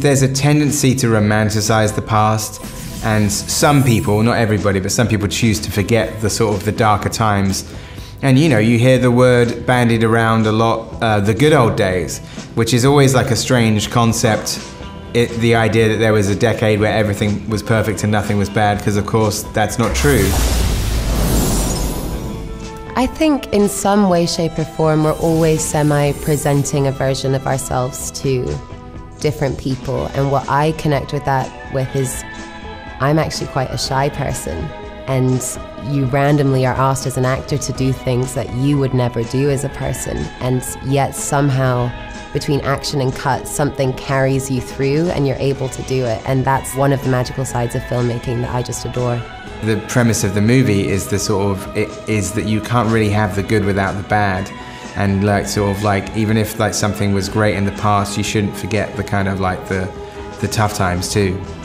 There's a tendency to romanticize the past, and some people, not everybody, but some people choose to forget the sort of the darker times. And you know, you hear the word bandied around a lot, the good old days, which is always like a strange concept. The idea that there was a decade where everything was perfect and nothing was bad, because of course that's not true. I think in some way, shape or form we're always semi-presenting a version of ourselves to different people, and what I connect with that with is I'm actually quite a shy person, and you randomly are asked as an actor to do things that you would never do as a person, and yet somehow between action and cut something carries you through and you're able to do it, and that's one of the magical sides of filmmaking that I just adore. The premise of the movie is the sort of, is that you can't really have the good without the bad. And like sort of like, even if like something was great in the past, you shouldn't forget the kind of like the tough times too.